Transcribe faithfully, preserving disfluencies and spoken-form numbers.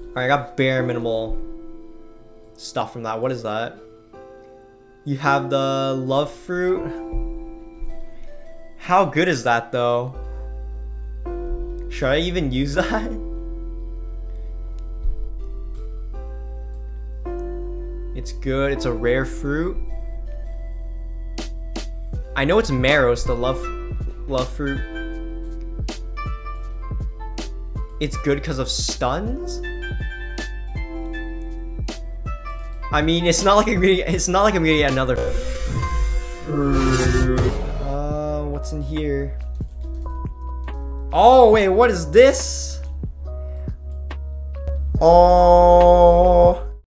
Alright, I got bare minimal stuff from that. What is that? You have the love fruit. How good is that though? Should I even use that? It's good. It's a rare fruit. I know it's Mero, it's the love love fruit. It's good because of stuns. I mean, it's not like I'm gonna, it's not like I'm gonna get another fruit. Uh, what's in here? Oh wait, what is this? Oh.